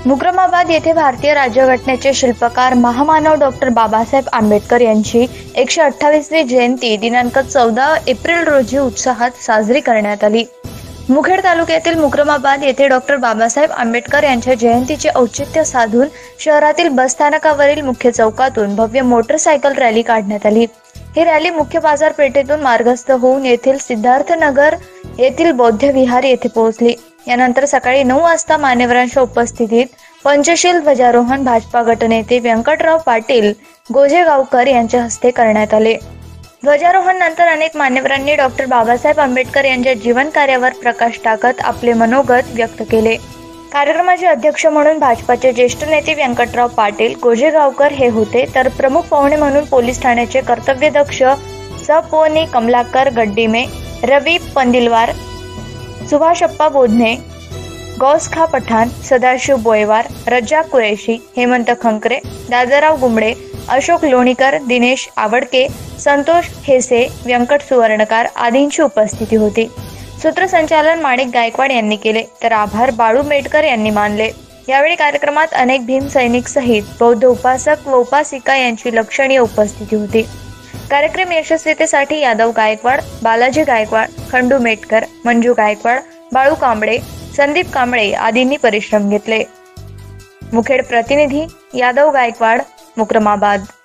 मुक्रमाबाद येथे भारतीय राज्यघटनेचे शिल्पकार महामानव डॉक्टर बाबासाहेब आंबेडकर यांची 128वी जयंती दिनांक 14 एप्रिल रोजी उत्साहात साजरी करण्यात आली। मुखेड तालुक्यातील मुक्रमाबाद येथे डॉक्टर बाबासाहेब आंबेडकर यांच्या जयंतीचे औचित्य साधून शहरातील बसस्थानकावरील मुख्य चौकातून भव्य मोटरसायकल रॅली काढण्यात आली। ही रॅली मुख्य बाजारपेठेतून मार्गस्थ होऊन येथील सिद्धार्थनगर येथील बौद्ध विहार येथे पोहोचली। यानंतर सकाळी 9 वाजता मान्यवरांच्या उपस्थितीत पंचशील ध्वजारोहण भाजपा गटनेते व्यंकटराव पाटील गोजेगावकर यांच्या हस्ते करण्यात आले। ध्वजारोहण नंतर अनेक मान्यवरांनी डॉक्टर बाबासाहेब आंबेडकर यांच्या जीवन कार्यावर प्रकाश टाकत आपले मनोगत व्यक्त केले। कार्यक्रमाचे अध्यक्ष म्हणून भाजपाचे ज्येष्ठ नेते व्यंकटराव पाटील गोजेगावकर हे होते, तर प्रमुख पाहुणे म्हणून पोलीस ठाण्याचे कर्तव्यदक्ष सपोनी कमलाकर गड्डीमे, रवी पंदिलवार, सुभाषप्पा बोधने, गौसखा पठाण, सदाशिव बोयवार, रज्जा कुरेशी, हेमंत खंकरे, दादाराव गुंबडे, अशोक लोणीकर, दिनेश आवडके, संतोष हेसे, व्यंकट सुवर्णकार आदींची उपस्थिती होती। सूत्रसंचालन माणिक गायकवाड यांनी केले, तर आभार बाळू मेटकर यांनी मानले। यावेळी कार्यक्रमात अनेक भीम सैनिक सहित बौद्ध उपासक व उपासिका यांची लक्षणीय उपस्थिती होती। कार्यक्रम यशस्वीतेसाठी यादव गायकवाड, बालाजी गायकवाड, खंडू मेटकर, मंजू गायकवाड, बाळू कांबळे, संदीप कांबळे आदींनी परिश्रम घेतले। मुखेड प्रतिनिधी यादव गायकवाड, मुक्रमाबाद।